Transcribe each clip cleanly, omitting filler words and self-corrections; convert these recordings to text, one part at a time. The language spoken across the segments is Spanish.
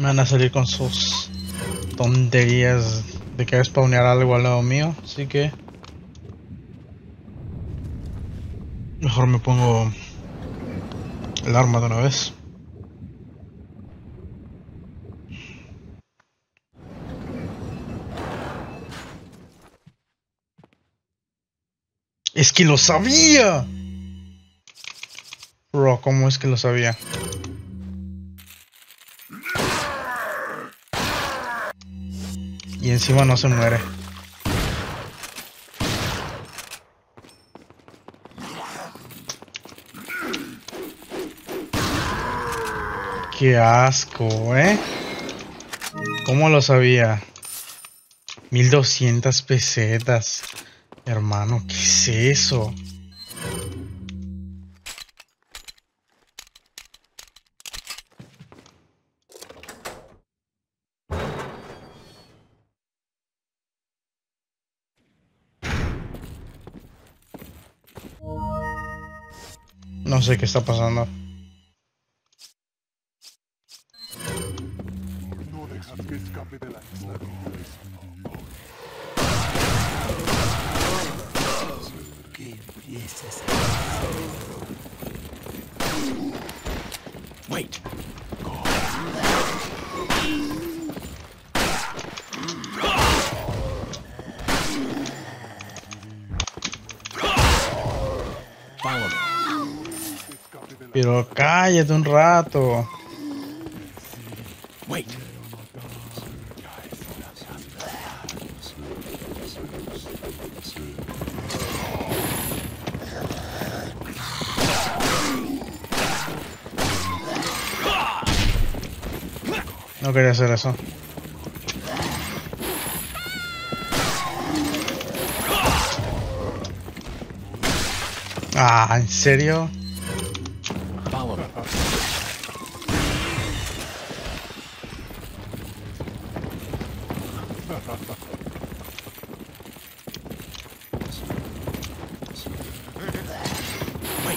Me van a salir con sus tonterías de que spawnear algo al lado mío, así que mejor me pongo el arma de una vez. ¡Es que lo sabía! Bro, ¿cómo es que lo sabía? Y encima no se muere. ¡Qué asco, eh! ¿Cómo lo sabía? 1200 pesetas. Hermano, ¿qué es eso? No sé qué está pasando. No dejas que escape de la isla. Que empieces a... Wait. Follow me. Pero cállate un rato. Wait. No quería hacer eso. Ah, ¿en serio? Follow me. Wait.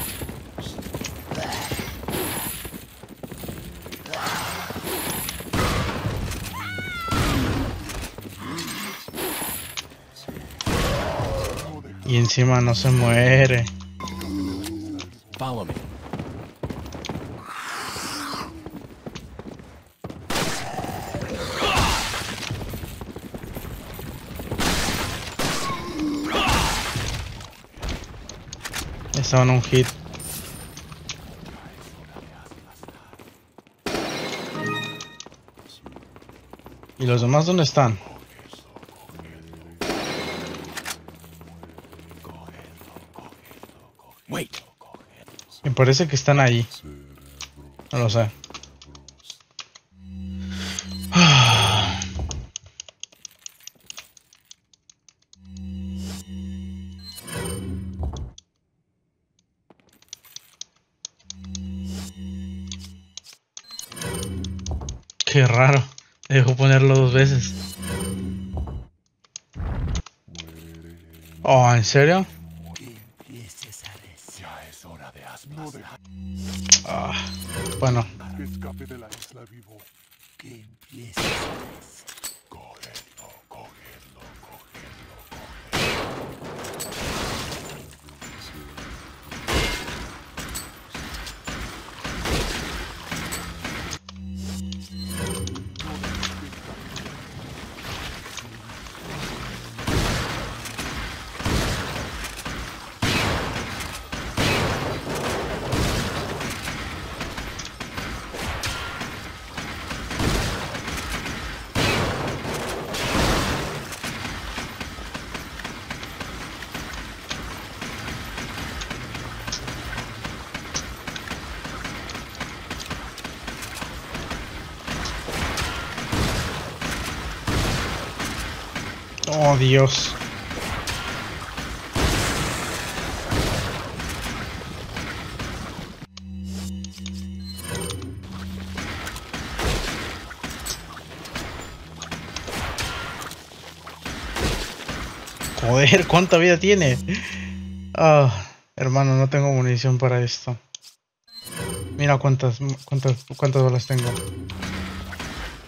Y encima no se muere. Follow me. Estaba en un hit. ¿Y los demás dónde están? Wait. Me parece que están ahí. No lo sé. Qué raro. Dejo ponerlo 2 veces. Oh, ¿en serio? Que empieces a decir. Ya es hora de aspas. No dejas Ah, bueno. que escape de la isla vivo. Que empieces a decir. Cógelo, cógelo, Oh, Dios. Joder, ¿cuánta vida tiene? Ah, hermano, no tengo munición para esto. Mira cuántas balas tengo.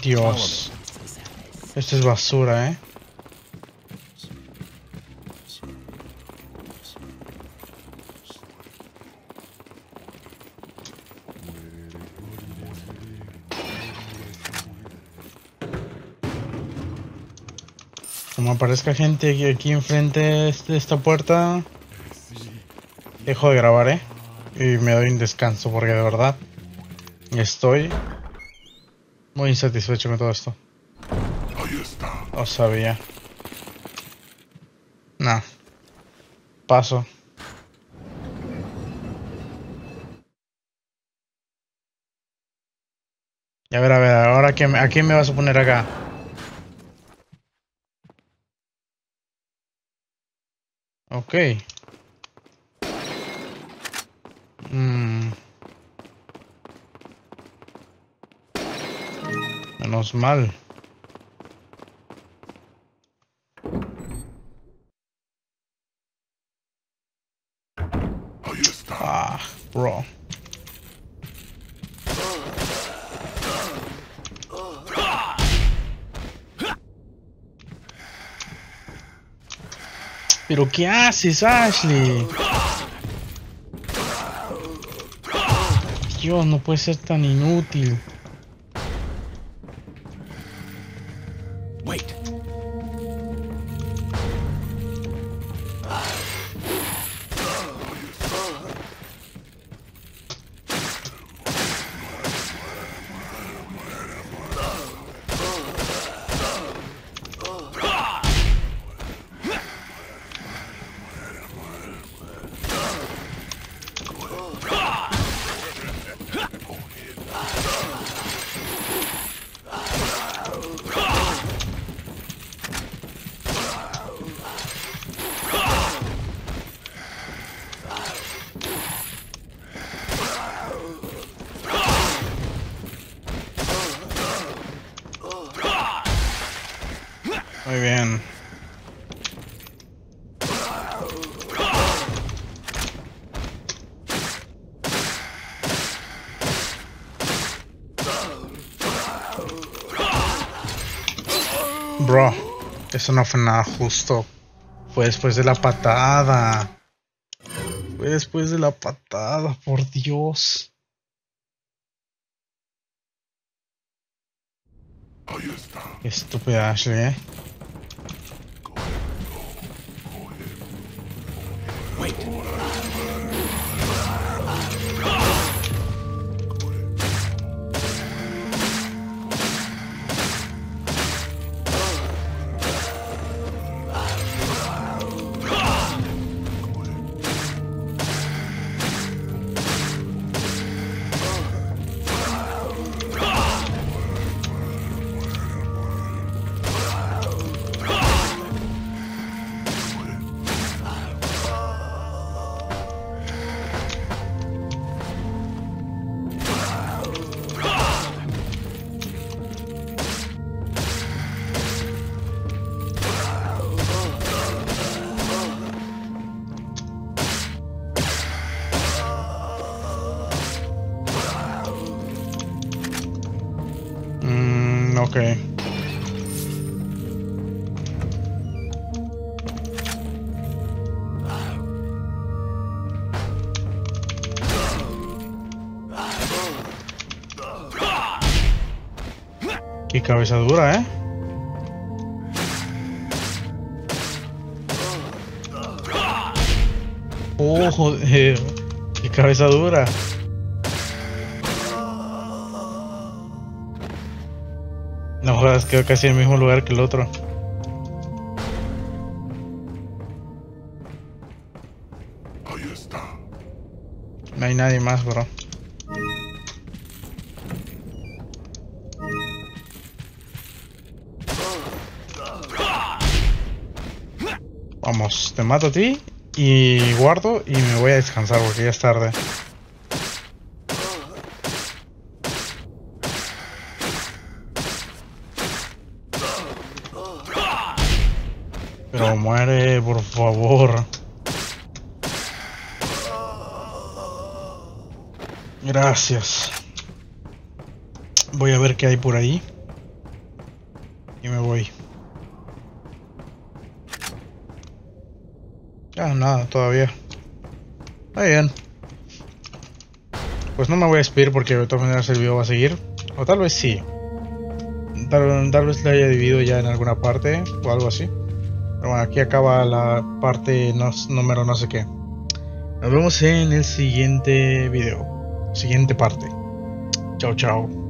Dios. Esto es basura, ¿eh? Como aparezca gente aquí enfrente de esta puerta, dejo de grabar, ¿eh? Y me doy un descanso porque de verdad estoy muy insatisfecho con todo esto. Ahí está. No sabía. Nah. Paso. Y a ver, ahora ¿a quién me vas a poner acá? Ok. Menos mal. Ahí está. Ah, bro. ¿Pero qué haces, Ashley? Dios, no puede ser tan inútil. Wait. Muy bien. Bro, eso no fue nada justo. Fue después de la patada. Fue después de la patada, por Dios. Ahí está. Qué estúpida Ashley, ¿eh? Wait. Ok. Qué cabeza dura, ¿eh? Oh, joder. Qué cabeza dura. No jodas, quedó casi en el mismo lugar que el otro. Ahí está. No hay nadie más, bro. Vamos, te mato a ti y guardo y me voy a descansar porque ya es tarde. Pero muere, por favor. Gracias. Voy a ver qué hay por ahí. Y me voy. Ah, nada, todavía. Está bien. Pues no me voy a despedir porque de todas maneras el video va a seguir. O tal vez sí. Tal vez lo haya dividido ya en alguna parte o algo así. Pero bueno, aquí acaba la parte número no sé qué. Nos vemos en el siguiente video. Siguiente parte. Chao, chao.